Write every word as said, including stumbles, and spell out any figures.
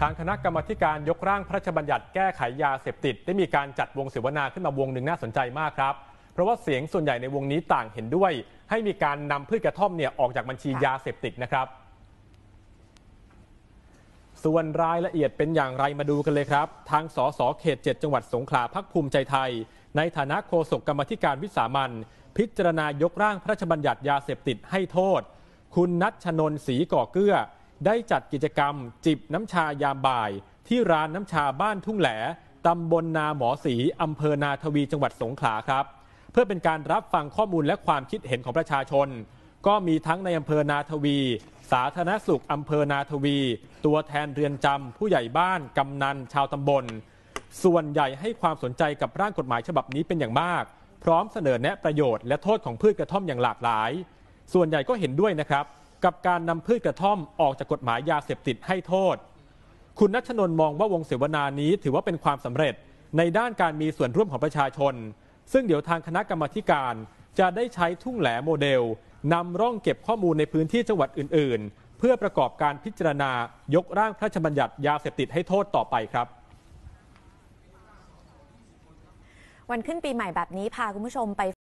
ทางคณะกรรมาการยกร่างพระราชบัญญัติแก้ไขยาเสพติดได้มีการจัดวงเสวนาขึ้นมาวงหนึ่งน่าสนใจมากครับเพราะว่าเสียงส่วนใหญ่ในวงนี้ต่างเห็นด้วยให้มีการนำพืชกระท่อมเนี่ยออกจากบัญชียาเสพติดนะครับส่วนรายละเอียดเป็นอย่างไรมาดูกันเลยครับทางสสเขตเจ็ดจังหวัดสงขลาพรรคภูมิใจไทยในฐานะโฆษกกรรมาการวิสามัญพิจารณายกร่างพระราชบัญญัติยาเสพติดให้โทษคุณณัชนนท์ศรีก่อเกื้อได้จัดกิจกรรมจิบน้ำชายามบ่ายที่ร้านน้ำชาบ้านทุ่งแหลตำบลนาหมอศรีอำเภอนาทวีจังหวัดสงขลาครับเพื่อเป็นการรับฟังข้อมูลและความคิดเห็นของประชาชนก็มีทั้งในอำเภอนาทวีสาธารณสุขอำเภอนาทวีตัวแทนเรือนจำผู้ใหญ่บ้านกำนันชาวตำบลส่วนใหญ่ให้ความสนใจกับร่างกฎหมายฉบับนี้เป็นอย่างมากพร้อมเสนอแนะประโยชน์และโทษของพืชกระท่อมอย่างหลากหลายส่วนใหญ่ก็เห็นด้วยนะครับกับการนำพืชกระท่อมออกจากกฎหมายยาเสพติดให้โทษคุณณัชนนท์มองว่าวงเสวนานี้ถือว่าเป็นความสำเร็จในด้านการมีส่วนร่วมของประชาชนซึ่งเดี๋ยวทางคณะกรรมาการจะได้ใช้ทุ่งแหลโมเดลนำร่องเก็บข้อมูลในพื้นที่จังหวัดอื่นๆเพื่อประกอบการพิจารณายกร่างพระราชบัญญัติยาเสพติดให้โทษต่อไปครับวันขึ้นปีใหม่แบบนี้พาคุณผู้ชมไป